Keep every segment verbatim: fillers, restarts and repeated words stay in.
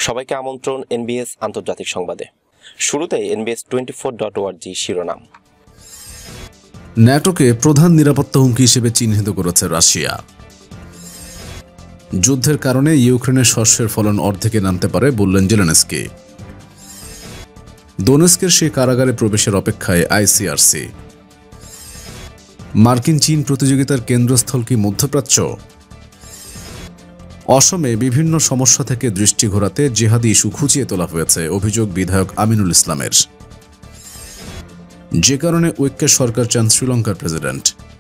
সবাইকে আমন্ত্রণ এনবিএস আন্তর্জাতিক সংবাদে। শুরুতেই NBS twenty four dot ORG শিরোনাম। ন্যাটোকে প্রধান নিরাপত্তা হুমকি হিসেবে চিহ্নিত করেছে রাশিয়া। যুদ্ধের কারণে ইউক্রেনের শস্যের ফলন অর্ধেকে নামতে পারে বললেন জেলেনস্কি। দোনেস্কের সেই কারাগারে প্রবেশের অপেক্ষায় আইসিআরসি। মার্কিন চীন প্রতিযোগিতার কেন্দ্রস্থল কি মধ্যপ্রাচ্য? অসমে বিভিন্ন সমস্যা থেকে দৃষ্টি ঘোরাতে জিহাদি ইস্যু খুঁচিয়ে তোলা হয়েছে, অভিযোগ বিধায়ক আমিনুল ইসলামের। যে কারণে ঐক্যের সরকার চান শ্রীলঙ্কার প্রেসিডেন্ট।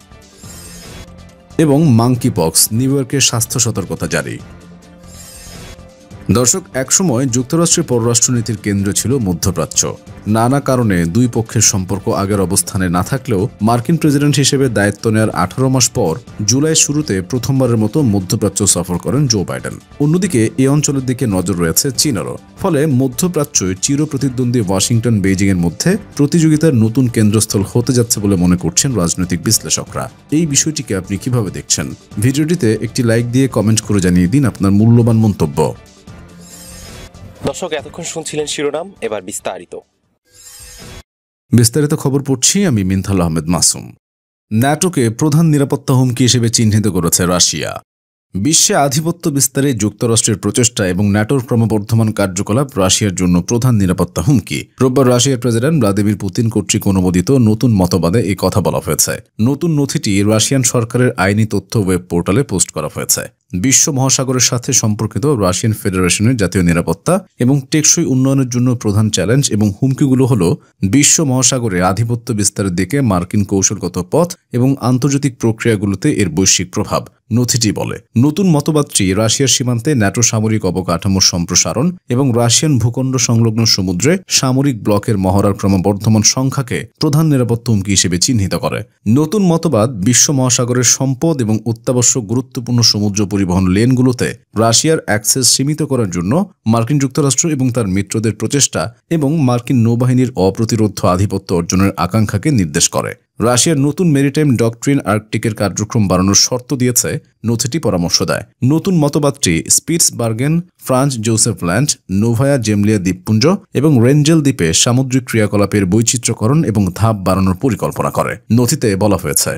এবং মাঙ্কি পক্স, নিউ ইয়র্কের স্বাস্থ্য সতর্কতা জারি। দর্শক, একসময় যুক্তরাষ্ট্রের পররাষ্ট্রনীতির কেন্দ্র ছিল মধ্যপ্রাচ্য। নানা কারণে দুই পক্ষের সম্পর্ক আগের অবস্থানে না থাকলেও মার্কিন প্রেসিডেন্ট হিসেবে দায়িত্ব নেওয়ার আঠারো মাস পর জুলাই শুরুতে প্রথমবারের মতো মধ্যপ্রাচ্য সফর করেন জো বাইডেন। অন্যদিকে এই অঞ্চলের দিকে নজর রয়েছে চীনেরও। ফলে মধ্যপ্রাচ্যে চিরপ্রতিদ্বন্দ্বী ওয়াশিংটন বেইজিং এর মধ্যে প্রতিযোগিতার নতুন কেন্দ্রস্থল হতে যাচ্ছে বলে মনে করছেন রাজনৈতিক বিশ্লেষকরা। এই বিষয়টিকে আপনি কিভাবে দেখছেন? ভিডিওটিতে একটি লাইক দিয়ে কমেন্ট করে জানিয়ে দিন আপনার মূল্যবান মন্তব্য। দর্শক, এতক্ষণ শুনছিলেন শিরোনাম, এবার বিস্তারিত বিস্তারিত খবর পড়ছি আমি মিনথাল আহমেদ মাসুম। ন্যাটোকে প্রধান নিরাপত্তা হুমকি হিসেবে চিহ্নিত করেছে রাশিয়া। বিশ্বে আধিপত্য বিস্তারে যুক্তরাষ্ট্রের প্রচেষ্টা এবং ন্যাটোর ক্রমবর্ধমান কার্যকলাপ রাশিয়ার জন্য প্রধান নিরাপত্তা হুমকি। রোববার রাশিয়ার প্রেসিডেন্ট ভ্লাদিমির পুতিন কর্তৃক অনুমোদিত নতুন মতবাদে এই কথা বলা হয়েছে। নতুন নথিটি রাশিয়ান সরকারের আইনি তথ্য ওয়েব পোর্টালে পোস্ট করা হয়েছে। বিশ্ব মহাসাগরের সাথে সম্পর্কিত রাশিয়ান ফেডারেশনের জাতীয় নিরাপত্তা এবং টেকসই উন্নয়নের জন্য প্রধান চ্যালেঞ্জ এবং হুমকিগুলো হল বিশ্ব মহাসাগরে আধিপত্য বিস্তারের দিকে মার্কিন কৌশলগত পথ এবং আন্তর্জাতিক প্রক্রিয়াগুলোতে এর বৈশ্বিক প্রভাব। নথিটি বলে, নতুন মতবাদটি রাশিয়ার সীমান্তে ন্যাটো সামরিক অবকাঠামোর সম্প্রসারণ এবং রাশিয়ান ভূখণ্ড সংলগ্ন সমুদ্রে সামরিক ব্লকের মহড়ার ক্রমবর্ধমান সংখ্যাকে প্রধান নিরাপত্তা হুমকি হিসেবে চিহ্নিত করে। নতুন মতবাদ বিশ্ব মহাসাগরের সম্পদ এবং অত্যাবশ্যক গুরুত্বপূর্ণ সমুদ্র পরিবহন লেনগুলোতে রাশিয়ার অ্যাক্সেস সীমিত করার জন্য মার্কিন যুক্তরাষ্ট্র এবং তার মিত্রদের প্রচেষ্টা এবং মার্কিন নৌবাহিনীর অপ্রতিরোধ্য আধিপত্য অর্জনের আকাঙ্ক্ষাকে নির্দেশ করে। রাশিয়ার নতুন মেরিটাইম ডকট্রিন আর্কটিকের কার্যক্রম বাড়ানোর শর্ত দিয়েছে, নথিটি পরামর্শ দেয়। নতুন মতবাদটি Spitsbergen, Franz Josef Land, Novaya Zemlya দ্বীপপুঞ্জ এবং রেঞ্জেল দ্বীপে সামুদ্রিক ক্রিয়াকলাপের বৈচিত্র্যকরণ এবং ধাপ বাড়ানোর পরিকল্পনা করে। নথিতে বলা হয়েছে,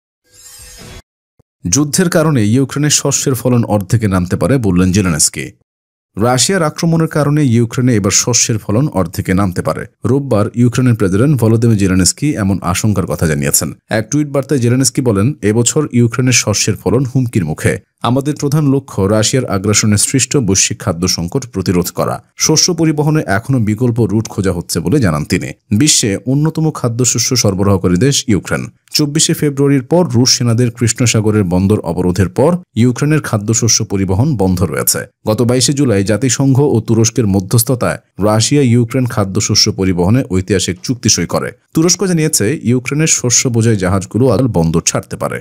যুদ্ধের কারণে ইউক্রেনের শস্যের ফলন অর্ধেকে নামতে পারে বললেন জেলেনস্কি। রাশিয়ার আক্রমণের কারণে ইউক্রেনে এবার শস্যের ফলন অর্ধেকে নামতে পারে। রোববার ইউক্রেনের প্রেসিডেন্ট ভলোদিমির জেলেনস্কি এমন আশঙ্কার কথা জানিয়েছেন। এক টুইট বার্তায় জেলেনস্কি বলেন, এবছর ইউক্রেনের শস্যের ফলন হুমকির মুখে। আমাদের প্রধান লক্ষ্য রাশিয়ার আগ্রাসনে সৃষ্ট বৈশ্বিক খাদ্য সংকট প্রতিরোধ করা। শস্য পরিবহনে এখনও বিকল্প রুট খোঁজা হচ্ছে বলে জানান তিনি। বিশ্বে অন্যতম খাদ্যশস্য সরবরাহকারী দেশ ইউক্রেন। চব্বিশে ফেব্রুয়ারির পর রুশ সেনাদের কৃষ্ণসাগরের বন্দর অবরোধের পর ইউক্রেনের খাদ্যশস্য পরিবহন বন্ধ রয়েছে। গত বাইশে জুলাই জাতিসংঘ ও তুরস্কের মধ্যস্থতায় রাশিয়া ইউক্রেন খাদ্যশস্য পরিবহনে ঐতিহাসিক চুক্তি সই করে। তুরস্ক জানিয়েছে ইউক্রেনের শস্য বোঝাই জাহাজগুলো আজ বন্দর ছাড়তে পারে।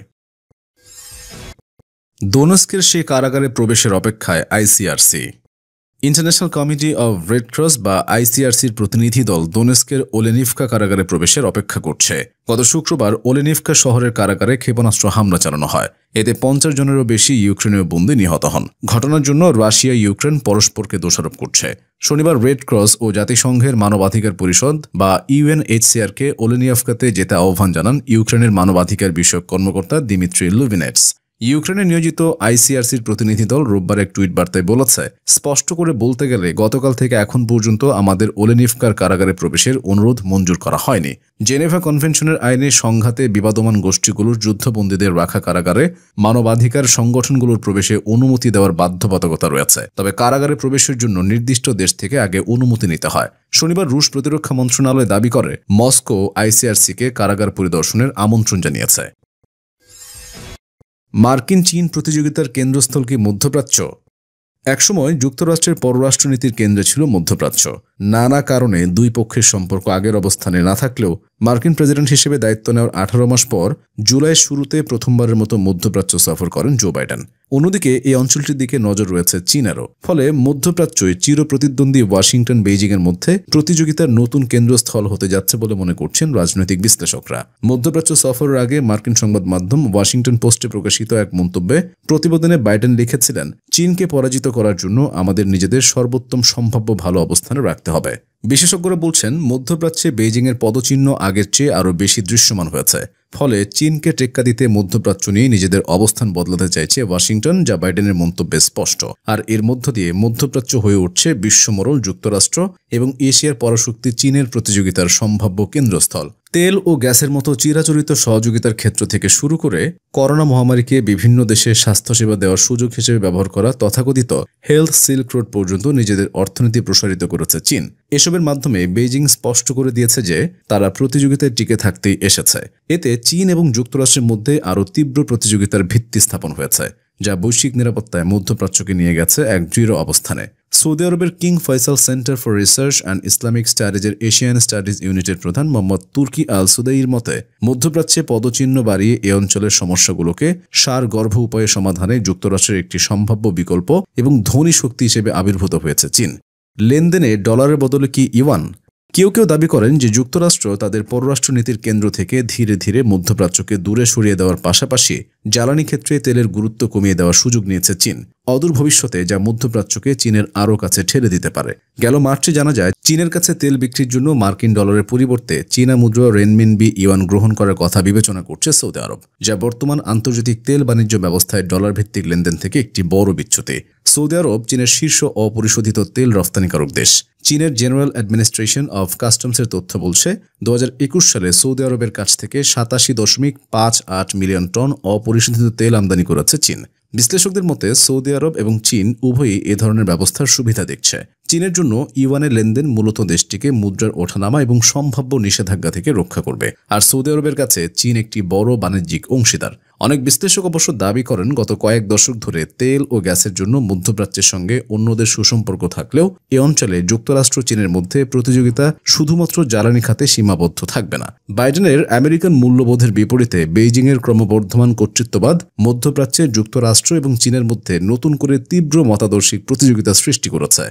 দোনেস্কের সেই কারাগারে প্রবেশের অপেক্ষায় ICRC. International Committee of Red Cross বা আইসিআরসির প্রতিনিধি দল দোনেস্কের ওলেনিভকা কারাগারে প্রবেশের অপেক্ষা করছে। গত শুক্রবার ওলেনিভকা শহরের কারাগারে ক্ষেপণাস্ত্র হামলা চালানো হয়। এতে পঞ্চাশ জনেরও বেশি ইউক্রেনীয় বন্দী নিহত হন। ঘটনার জন্য রাশিয়া ইউক্রেন পরস্পরকে দোষারোপ করছে। শনিবার রেড ক্রস ও জাতিসংঘের মানবাধিকার পরিষদ বা ইউএনএইচসিআরকে ওলেনিভকাতে যেতে আহ্বান জানান ইউক্রেনের মানবাধিকার বিষয়ক কর্মকর্তা দিমিত্রি লুবিনেটস। ইউক্রেনে নিয়োজিত আইসিআরসির প্রতিনিধি দল রোববার এক টুইট বার্তায় বলেছে, স্পষ্ট করে বলতে গেলে গতকাল থেকে এখন পর্যন্ত আমাদের ওলেনিভকার কারাগারে প্রবেশের অনুরোধ মঞ্জুর করা হয়নি। জেনেভা কনভেনশনের আইনে সংঘাতে বিবাদমান গোষ্ঠীগুলোর যুদ্ধবন্দীদের রাখা কারাগারে মানবাধিকার সংগঠনগুলোর প্রবেশে অনুমতি দেওয়ার বাধ্যবাধকতা রয়েছে। তবে কারাগারে প্রবেশের জন্য নির্দিষ্ট দেশ থেকে আগে অনুমতি নিতে হয়। শনিবার রুশ প্রতিরক্ষা মন্ত্রণালয় দাবি করে মস্কো আইসিআরসিকে কারাগার পরিদর্শনের আমন্ত্রণ জানিয়েছে। মার্কিন চীন প্রতিযোগিতার কেন্দ্রস্থল কি মধ্যপ্রাচ্য? একসময় যুক্তরাষ্ট্রের পররাষ্ট্রনীতির কেন্দ্রে ছিল মধ্যপ্রাচ্য। নানা কারণে দুই পক্ষের সম্পর্ক আগের অবস্থানে না থাকলেও মার্কিন প্রেসিডেন্ট হিসেবে দায়িত্ব নেওয়ার আঠারো মাস পর জুলাইয়ের শুরুতে প্রথমবারের মতো মধ্যপ্রাচ্য সফর করেন জো বাইডেন। অন্যদিকে এই অঞ্চলটির দিকে নজর রয়েছে চীনেরও। ফলে মধ্যপ্রাচ্যই চিরপ্রতিদ্বন্দ্বী ওয়াশিংটন বেইজিংয়ের মধ্যে প্রতিযোগিতার নতুন কেন্দ্রস্থল হতে যাচ্ছে বলে মনে করছেন রাজনৈতিক বিশ্লেষকরা। মধ্যপ্রাচ্য সফরের আগে মার্কিন সংবাদ মাধ্যম ওয়াশিংটন পোস্টে প্রকাশিত এক মন্তব্যে প্রতিবেদনে বাইডেন লিখেছিলেন, চীনকে পরাজিত করার জন্য আমাদের নিজেদের সর্বোত্তম সম্ভাব্য ভালো অবস্থানে রাখতে হবে। বিশেষজ্ঞরা বলছেন, মধ্যপ্রাচ্যে বেইজিংয়ের পদচিহ্ন আগের চেয়ে আরও বেশি দৃশ্যমান হয়েছে। ফলে চীনকে টেক্কা দিতে মধ্যপ্রাচ্য নিয়ে নিজেদের অবস্থান বদলাতে চাইছে ওয়াশিংটন, যা বাইডেনের মন্তব্যে স্পষ্ট। আর এর মধ্য দিয়ে মধ্যপ্রাচ্য হয়ে উঠছে বিশ্বমোড়ল যুক্তরাষ্ট্র এবং এশিয়ার পরাশক্তি চীনের প্রতিযোগিতার সম্ভাব্য কেন্দ্রস্থল। তেল ও গ্যাসের মতো চিরাচরিত সহযোগিতার ক্ষেত্র থেকে শুরু করে করোনা মহামারীকে বিভিন্ন দেশে স্বাস্থ্যসেবা দেওয়ার সুযোগ হিসেবে ব্যবহার করা তথাকথিত হেলথ সিল্ক রোড পর্যন্ত নিজেদের অর্থনীতি প্রসারিত করেছে চীন। এসবের মাধ্যমে বেইজিং স্পষ্ট করে দিয়েছে যে তারা প্রতিযোগিতায় টিকে থাকতেই এসেছে। এতে চীন এবং যুক্তরাষ্ট্রের মধ্যে আরও তীব্র প্রতিযোগিতার ভিত্তি স্থাপন হয়েছে, যা বৈশ্বিক নিরাপত্তায় মধ্যপ্রাচ্যকে নিয়ে গেছে এক দৃঢ় অবস্থানে। সৌদি আরবের King Faisal Centre for Research and Islamic স্টাডিজের এশিয়ান স্টাডিজ ইউনিটের প্রধান মোহাম্মদ তুর্কি আল সুদাইর মতে, মধ্যপ্রাচ্যে পদচিহ্ন বাড়িয়ে এ অঞ্চলের সমস্যাগুলোকে সারগর্ভ উপায়ে সমাধানে যুক্তরাষ্ট্রের একটি সম্ভাব্য বিকল্প এবং ধনী শক্তি হিসেবে আবির্ভূত হয়েছে চীন। লেনদেনে ডলারের বদলে কি ইউয়ান? কেউ কেউ দাবি করেন যে যুক্তরাষ্ট্র তাদের পররাষ্ট্রনীতির কেন্দ্র থেকে ধীরে ধীরে মধ্যপ্রাচ্যকে দূরে সরিয়ে দেওয়ার পাশাপাশি জ্বালানি ক্ষেত্রে তেলের গুরুত্ব কমিয়ে দেওয়ার সুযোগ নিয়েছে চীন, অদূর ভবিষ্যতে যা মধ্যপ্রাচ্যকে চীনের আরও কাছে ঠেলে দিতে পারে। গেল মার্চে জানা যায়, চীনের কাছে তেল বিক্রির জন্য মার্কিন ডলারের পরিবর্তে চীনা মুদ্রা রেনমিনবি ইউয়ান গ্রহণ করার কথা বিবেচনা করছে সৌদি আরব, যা বর্তমান আন্তর্জাতিক তেল বাণিজ্য ব্যবস্থায় ডলার ভিত্তিক লেনদেন থেকে একটি বড় বিচ্যুতি। সৌদি আরব চীনের শীর্ষ অপরিশোধিত তেল রপ্তানিকারক দেশ। চীনের জেনারেল অ্যাডমিনিস্ট্রেশন অব কাস্টমসের তথ্য বলছে, দু হাজার একুশ সালে সৌদি আরবের কাছ থেকে সাতাশি দশমিক পাঁচ আট মিলিয়ন টন অপরিশোধিত তেল আমদানি করেছে চীন। বিশ্লেষকদের মতে সৌদি আরব এবং চীন উভয়ই এ ধরনের ব্যবস্থার সুবিধা দেখছে। চীনের জন্য ইউয়ানের লেনদেন মূলত দেশটিকে মুদ্রার ওঠানামা এবং সম্ভাব্য নিষেধাজ্ঞা থেকে রক্ষা করবে, আর সৌদি আরবের কাছে চীন একটি বড় বাণিজ্যিক অংশীদার। অনেক বিশ্লেষক অবশ্য দাবি করেন, গত কয়েক দশক ধরে তেল ও গ্যাসের জন্য মধ্যপ্রাচ্যের সঙ্গে অন্যদের সুসম্পর্ক থাকলেও এ অঞ্চলে যুক্তরাষ্ট্র চীনের মধ্যে প্রতিযোগিতা শুধুমাত্র জ্বালানি খাতে সীমাবদ্ধ থাকবে না। বাইডেনের আমেরিকান মূল্যবোধের বিপরীতে বেইজিংয়ের ক্রমবর্ধমান কর্তৃত্ববাদ মধ্যপ্রাচ্যে যুক্তরাষ্ট্র এবং চীনের মধ্যে নতুন করে তীব্র মতাদর্শিক প্রতিযোগিতা সৃষ্টি করেছে।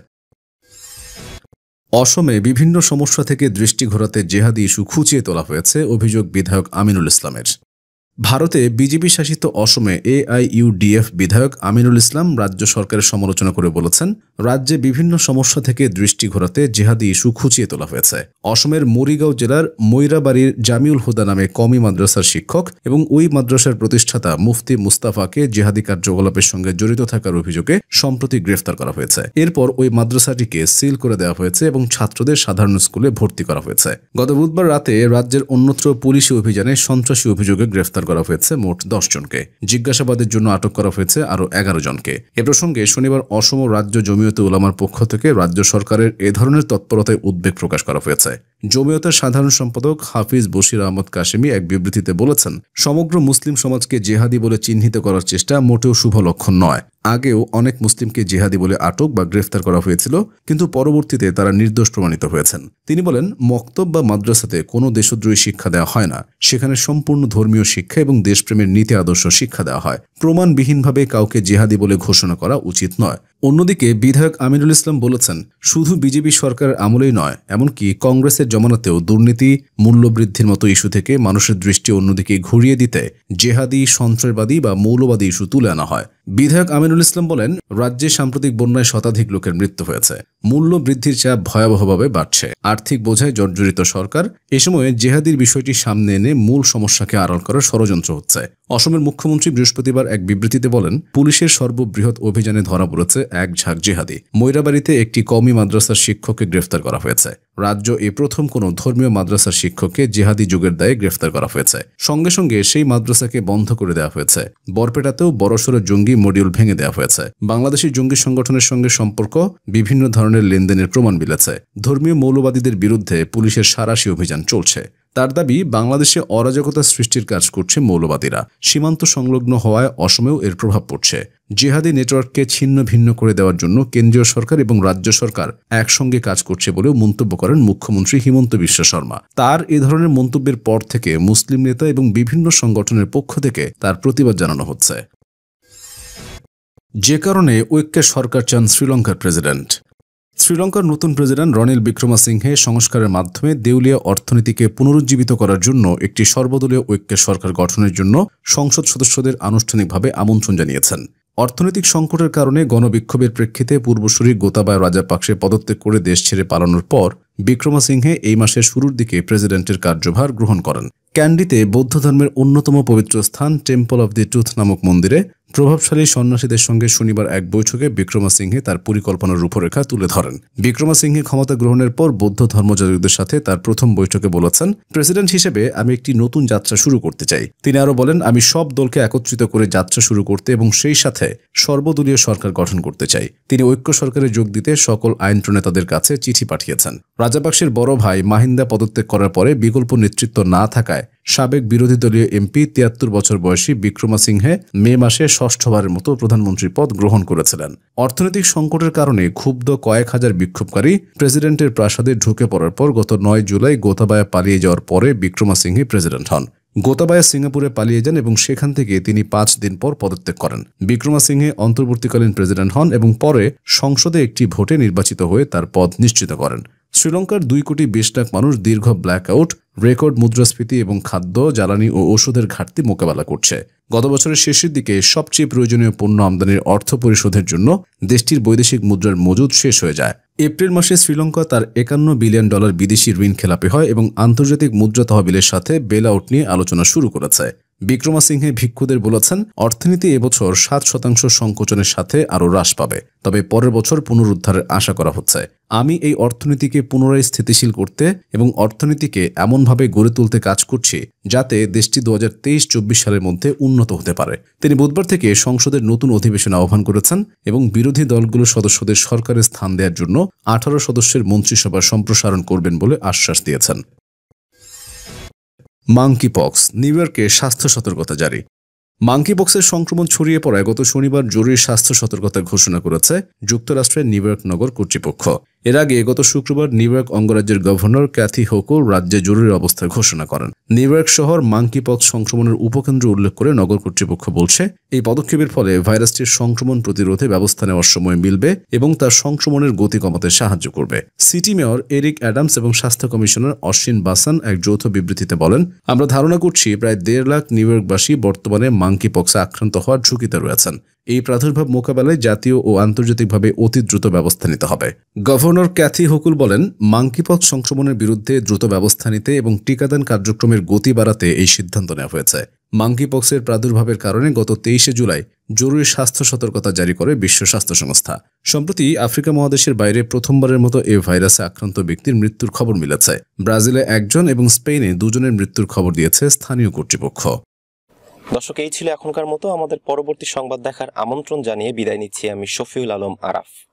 অসমে বিভিন্ন সমস্যা থেকে দৃষ্টি ঘোরাতে জেহাদি ইস্যু খুঁচিয়ে তোলা হয়েছে অভিযোগ বিধায়ক আমিনুল ইসলামের। ভারতে বিজেপি শাসিত অসমে এআইইউডিএফ বিধায়ক আমিনুল ইসলাম রাজ্য সরকারের সমালোচনা করে বলেছেন, রাজ্যে বিভিন্ন সমস্যা থেকে দৃষ্টি ঘোরাতে জেহাদি ইস্যু খুঁচিয়ে তোলা হয়েছে। অসমের মরিগাঁও জেলার ময়রাবাড়ির জামিউল হুদা নামে কমি মাদ্রাসার শিক্ষক এবং ওই মাদ্রাসার প্রতিষ্ঠাতা মুফতি মুস্তাফাকে জেহাদি কার্যকলাপের সঙ্গে জড়িত থাকার অভিযোগে সম্প্রতি গ্রেফতার করা হয়েছে। এরপর ওই মাদ্রাসাটিকে সিল করে দেওয়া হয়েছে এবং ছাত্রদের সাধারণ স্কুলে ভর্তি করা হয়েছে। গত বুধবার রাতে রাজ্যের অন্যত্র পুলিশি অভিযানে সন্ত্রাসী অভিযোগে গ্রেফতার করা হয়েছে মোট দশ জনকে। জিজ্ঞাসাবাদের জন্য আটক করা হয়েছে আরও এগারো জনকে। এ প্রসঙ্গে শনিবার অসম রাজ্য জমিয়তে উলামার পক্ষ থেকে রাজ্য সরকারের এ ধরনের তৎপরতায় উদ্বেগ প্রকাশ করা হয়েছে। জমিয়তের সাধারণ সম্পাদক হাফিজ বশির আহমদ কাশেমি এক বিবৃতিতে বলেছেন, সমগ্র মুসলিম সমাজকে জেহাদি বলে চিহ্নিত করার চেষ্টা মোটেও শুভ লক্ষণ নয়। আগেও অনেক মুসলিমকে জেহাদি বলে আটক বা গ্রেফতার করা হয়েছিল, কিন্তু পরবর্তীতে তারা নির্দোষ প্রমাণিত হয়েছেন। তিনি বলেন, মক্তব বা মাদ্রাসাতে কোনো দেশদ্রোহী শিক্ষা দেওয়া হয় না, সেখানে সম্পূর্ণ ধর্মীয় শিক্ষা এবং দেশপ্রেমের নীতি আদর্শ শিক্ষা দেওয়া হয়। প্রমাণবিহীনভাবে কাউকে জেহাদি বলে ঘোষণা করা উচিত নয়। অন্যদিকে বিধায়ক আমিনুল ইসলাম বলেছেন, শুধু বিজেপি সরকারের আমলেই নয়, এমনকি কংগ্রেসের জমানাতেও দুর্নীতি, মূল্যবৃদ্ধির মতো ইস্যু থেকে মানুষের দৃষ্টি অন্যদিকে ঘুরিয়ে দিতে জেহাদি, সন্ত্রাসবাদী বা মৌলবাদী ইস্যু তুলে আনা হয়। বিধায়ক আমিনুল ইসলাম বলেন, রাজ্যে সাম্প্রতিক বন্যায় শতাধিক লোকের মৃত্যু হয়েছে। মূল্য বৃদ্ধির চাপ ভয়াবহভাবে বাড়ছে। আর্থিক বোঝায় জর্জরিত সরকার। এ সময়ে জেহাদির বিষয়টি সামনে এনে মূল সমস্যাকে আড়াল করার ষড়যন্ত্র হচ্ছে। অসমের মুখ্যমন্ত্রী বৃহস্পতিবার এক বিবৃতিতে বলেন, পুলিশের সর্ববৃহৎ অভিযানে ধরা পড়েছে এক ঝাঁক জেহাদি। ময়রাবাড়িতে একটি কওমি মাদ্রাসার শিক্ষককে গ্রেফতার করা হয়েছে। রাজ্য এ প্রথম কোনো ধর্মীয় মাদ্রাসার শিক্ষককে জেহাদি যুগের দায়ে গ্রেফতার করা হয়েছে। সঙ্গে সঙ্গে সেই মাদ্রাসাকে বন্ধ করে দেওয়া হয়েছে। বরপেটাতেও বড়সড় জঙ্গি মডিউল ভেঙে দেওয়া হয়েছে। বাংলাদেশি জঙ্গি সংগঠনের সঙ্গে সম্পর্ক, বিভিন্ন ধরনের লেনদেনের প্রমাণ মিলেছে। ধর্মীয় মৌলবাদীদের বিরুদ্ধে পুলিশের সাঁড়াশি অভিযান চলছে। তার দাবি, বাংলাদেশে অরাজকতা সৃষ্টির কাজ করছে মৌলবাদীরা। সীমান্ত সংলগ্ন হওয়ায় অসমেও এর প্রভাব পড়ছে। জিহাদি নেটওয়ার্ককে ছিন্ন ভিন্ন করে দেওয়ার জন্য কেন্দ্রীয় সরকার এবং রাজ্য সরকার একসঙ্গে কাজ করছে বলেও মন্তব্য করেন মুখ্যমন্ত্রী হিমন্ত বিশ্ব শর্মা। তার এ ধরনের মন্তব্যের পর থেকে মুসলিম নেতা এবং বিভিন্ন সংগঠনের পক্ষ থেকে তার প্রতিবাদ জানানো হচ্ছে। যে কারণে ঐক্যের সরকার চান শ্রীলঙ্কার প্রেসিডেন্ট। শ্রীলঙ্কার নতুন প্রেসিডেন্ট রনিল বিক্রমাসিংহে সংস্কারের মাধ্যমে দেউলিয়া অর্থনীতিকে পুনরুজ্জীবিত করার জন্য একটি সর্বদলীয় ঐক্যের সরকার গঠনের জন্য সংসদ সদস্যদের আনুষ্ঠানিকভাবে আমন্ত্রণ জানিয়েছেন। অর্থনৈতিক সংকটের কারণে গণবিক্ষোভের প্রেক্ষিতে পূর্বসূরি গোতাবায়া রাজাপাকসে পদত্যাগ করে দেশ ছেড়ে পালানোর পর বিক্রমাসিংহে এই মাসের শুরুর দিকে প্রেসিডেন্টের কার্যভার গ্রহণ করেন। ক্যান্ডিতে বৌদ্ধ ধর্মের অন্যতম পবিত্র স্থান টেম্পল অব দি ট্রুথ নামক মন্দিরে প্রভাবশালী সন্ন্যাসীদের সঙ্গে শনিবার এক বৈঠকে বিক্রমাসিংহে তার পরিকল্পনার রূপরেখা তুলে ধরেন। বিক্রমাসিংহে ক্ষমতা গ্রহণের পর বৌদ্ধ ধর্মযাজকদের সাথে তার প্রথম বৈঠকে বলেছেন, প্রেসিডেন্ট হিসেবে আমি একটি নতুন যাত্রা শুরু করতে চাই। তিনি আরও বলেন, আমি সব দলকে একত্রিত করে যাত্রা শুরু করতে এবং সেই সাথে সর্বদলীয় সরকার গঠন করতে চাই। তিনি ঐক্য সরকারে যোগ দিতে সকল আইন প্রণেতাদের কাছে চিঠি পাঠিয়েছেন। রাজাপাকসের বড় ভাই মাহিন্দা পদত্যাগ করার পরে বিকল্প নেতৃত্ব না থাকায় সাবেক বিরোধী দলীয় এমপি তিয়াত্তর বছর বয়সী বিক্রমাসিংহে মে মাসে ষষ্ঠবারের মতো প্রধানমন্ত্রীর পদ গ্রহণ করেছিলেন। অর্থনৈতিক সংকটের কারণে ক্ষুব্ধ কয়েক হাজার বিক্ষোভকারী প্রেসিডেন্টের প্রাসাদে ঢুকে পড়ার পর গত নয় জুলাই গোতাবায়া পালিয়ে যাওয়ার পরে বিক্রমাসিংহে প্রেসিডেন্ট হন। গোতাবায়া সিঙ্গাপুরে পালিয়ে যান এবং সেখান থেকে তিনি পাঁচ দিন পর পদত্যাগ করেন। বিক্রমাসিংহে অন্তর্বর্তীকালীন প্রেসিডেন্ট হন এবং পরে সংসদে একটি ভোটে নির্বাচিত হয়ে তার পদ নিশ্চিত করেন। শ্রীলঙ্কার দুই কোটি বিশ লাখ মানুষ দীর্ঘ ব্ল্যাকআউট, রেকর্ড মুদ্রাস্ফীতি এবং খাদ্য, জ্বালানি ও ওষুধের ঘাটতি মোকাবেলা করছে। গত বছরের শেষের দিকে সবচেয়ে প্রয়োজনীয় পণ্য আমদানির অর্থ পরিশোধের জন্য দেশটির বৈদেশিক মুদ্রার মজুদ শেষ হয়ে যায়। এপ্রিল মাসে শ্রীলঙ্কা তার একান্ন বিলিয়ন ডলার বিদেশি ঋণ খেলাপি হয় এবং আন্তর্জাতিক মুদ্রা তহবিলের সাথে বেল আউট নিয়ে আলোচনা শুরু করেছে। বিক্রমাসিংহে ভিক্ষুদের বলেছেন, অর্থনীতি এবছর সাত শতাংশ সংকোচনের সাথে আরও হ্রাস পাবে, তবে পরের বছর পুনরুদ্ধারের আশা করা হচ্ছে। আমি এই অর্থনীতিকে পুনরায় স্থিতিশীল করতে এবং অর্থনীতিকে এমনভাবে গড়ে তুলতে কাজ করছি যাতে দেশটি দু হাজার তেইশ চব্বিশ সালের মধ্যে উন্নত হতে পারে। তিনি বুধবার থেকে সংসদের নতুন অধিবেশন আহ্বান করেছেন এবং বিরোধী দলগুলোর সদস্যদের সরকারে স্থান দেওয়ার জন্য আঠারো সদস্যের মন্ত্রিসভা সম্প্রসারণ করবেন বলে আশ্বাস দিয়েছেন। মাঙ্কিপক্স, নিউ ইয়র্কে স্বাস্থ্য সতর্কতা জারি। মাঙ্কিপক্সের সংক্রমণ ছড়িয়ে পড়ায় গত শনিবার জরুরি স্বাস্থ্য সতর্কতা ঘোষণা করেছে যুক্তরাষ্ট্রের নিউ ইয়র্ক নগর কর্তৃপক্ষ। এর আগে গত শুক্রবার নিউ ইয়র্ক অঙ্গরাজ্যের গভর্নর ক্যাথি হোকুল রাজ্যে জরুরি অবস্থা ঘোষণা করেন। নিউ ইয়র্ক শহর মাঙ্কিপক্স সংক্রমণের উপকেন্দ্র উল্লেখ করে নগর কর্তৃপক্ষ বলছে, এই পদক্ষেপের ফলে ভাইরাসটির সংক্রমণ প্রতিরোধে ব্যবস্থা নেওয়ার সময় মিলবে এবং তার সংক্রমণের গতি কমাতে সাহায্য করবে। সিটি মেয়র এরিক অ্যাডামস এবং স্বাস্থ্য কমিশনার অশ্বিন বাসান এক যৌথ বিবৃতিতে বলেন, আমরা ধারণা করছি প্রায় দেড় লাখ নিউ ইয়র্কবাসী বর্তমানে মাঙ্কিপক্সে আক্রান্ত হওয়ার ঝুঁকিতে রয়েছেন। এই প্রাদুর্ভাব মোকাবেলায় জাতীয় ও আন্তর্জাতিকভাবে অতি দ্রুত ব্যবস্থা নিতে হবে। গভর্নর ক্যাথি হোকুল বলেন, মাঙ্কিপক্স সংক্রমণের বিরুদ্ধে দ্রুত ব্যবস্থা নিতে এবং টিকাদান কার্যক্রমের গতি বাড়াতে এই সিদ্ধান্ত নেওয়া হয়েছে। মাঙ্কিপক্সের প্রাদুর্ভাবের কারণে গত তেইশে জুলাই জরুরি স্বাস্থ্য সতর্কতা জারি করে বিশ্ব স্বাস্থ্য সংস্থা। সম্প্রতি আফ্রিকা মহাদেশের বাইরে প্রথমবারের মতো এই ভাইরাসে আক্রান্ত ব্যক্তির মৃত্যুর খবর মিলেছে। ব্রাজিলে একজন এবং স্পেনে দুজনের মৃত্যুর খবর দিয়েছে স্থানীয় কর্তৃপক্ষ। দর্শক, এই ছিল এখনকার মতো। আমাদের পরবর্তী সংবাদ দেখার আমন্ত্রণ জানিয়ে বিদায় নিচ্ছি আমি শফিউল আলম আরাফ।